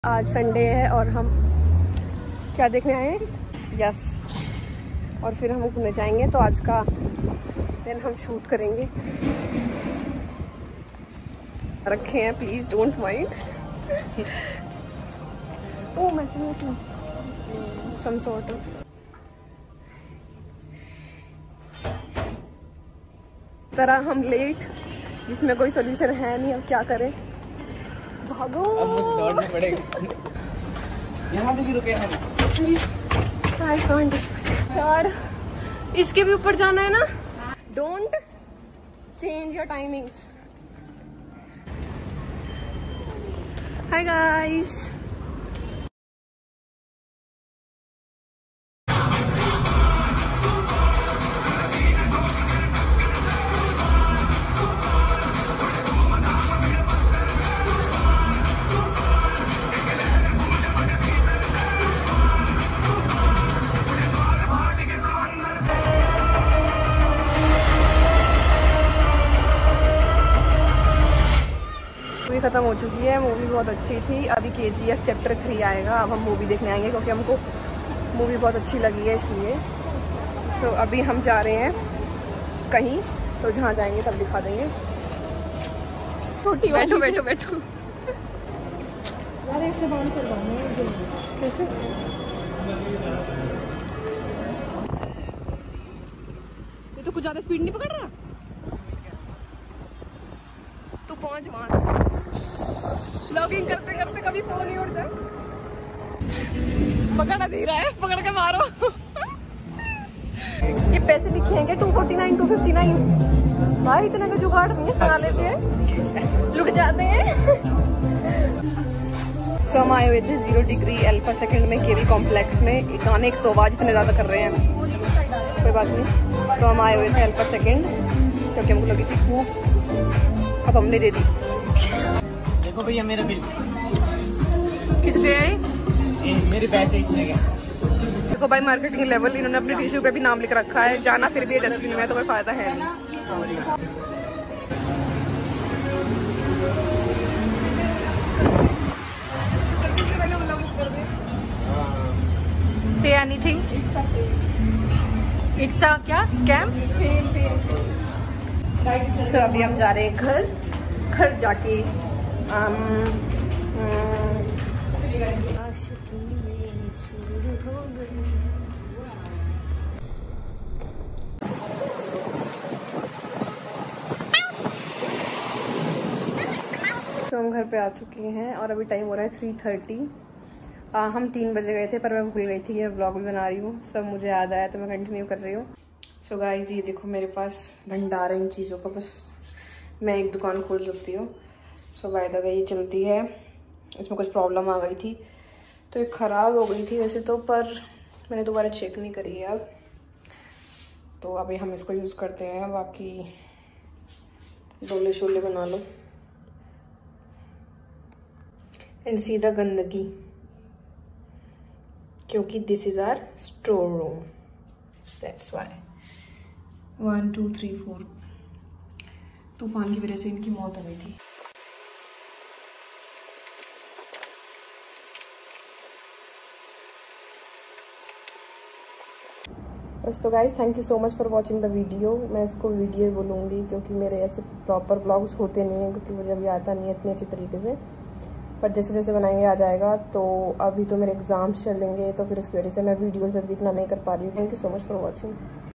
आज संडे है और हम क्या देखने आए हैं? यस। और फिर हम घूमने जाएंगे, तो आज का दिन हम शूट करेंगे। रखे हैं, प्लीज डोंट माइंड। ओह मैं सम सॉर्ट ऑफ तरह हम लेट, जिसमें कोई सोल्यूशन है नहीं। अब क्या करें, भागो। दौड़ना पड़ेगा। यहाँ पे रुके हम। I can't यार, इसके भी ऊपर जाना है ना। Don't change your timings. Hi guys, खत्म हो चुकी है। मूवी बहुत अच्छी थी। अभी KGF चैप्टर 3 आएगा। अब हम मूवी देखने आएंगे क्योंकि हमको मूवी बहुत अच्छी लगी है, इसलिए। सो अभी हम जा रहे हैं कहीं, तो जहाँ जाएंगे तब दिखा देंगे। बैठो बैठो बैठो। यार ऐसे बांध करवाना है कैसे? ये तो कुछ ज्यादा स्पीड नहीं पकड़ रहा। तू पहुंच वहां। लॉगिंग करते करते कभी फोन ही उड़ जाए। पकड़ा दे रहा है, पकड़ के मारो। ये पैसे लिखे हैं क्या? 249 259। भाई इतना का जुगाड़ नहीं है, सगा लेते हैं, लुट जाते हैं। तो हम आए हुए थे 0 डिग्री अल्फा सेकंड में केवी कॉम्प्लेक्स में। गाने एक तो आवाज इतने ज्यादा कर रहे हैं, कोई बात नहीं। तो हम आए हुए थे अल्फा सेकंड क्योंकि हमको लगी थी भूख। अब हमने दे दी। देखो भैया मेरा बिल। किस पे है? मेरे पैसे इसने गए। देखो भाई, मार्केटिंग लेवल। इन्होंने अपने टिश्यू पे भी नाम लिख रखा है। जाना फिर भी डस्टबिन में, तो कोई फायदा है नहीं। Say anything. It's a क्या scam? तो अभी हम जा रहे हैं घर जाके तो हम घर पे आ चुके हैं और अभी टाइम हो रहा है 3:30। हम 3 बजे गए थे, पर मैं भूल गई थी। ये व्लॉग भी बना रही हूँ, सब मुझे याद आया तो मैं कंटिन्यू कर रही हूँ। सो गाइस, ये देखो मेरे पास भंडार है इन चीज़ों का। बस मैं एक दुकान खोल सकती हूँ। सो बाय द वे ये चलती है। इसमें कुछ प्रॉब्लम आ गई थी तो ये ख़राब हो गई थी वैसे तो, पर मैंने दोबारा चेक नहीं करी है अब। तो अभी हम इसको यूज़ करते हैं। बाकी डोले शोले बना लो एंड सीधा गंदगी, क्योंकि this is our store room, that's why. 1 2 3 4 तूफान की वजह से इनकी मौत हो गई थी। बस तो guys, thank you so much for watching the video. मैं इसको वीडियो ही बोलूँगी क्योंकि मेरे ऐसे प्रॉपर व्लॉग्स होते नहीं हैं, क्योंकि मुझे अभी आता नहीं है इतने अच्छे तरीके से। पर जैसे जैसे बनाएंगे आ जाएगा। तो अभी तो मेरे एग्जाम्स चलेंगे, तो फिर उसकी वजह से मैं वीडियोज़ में भी इतना नहीं कर पा रही हूँ। Thank you so much for watching.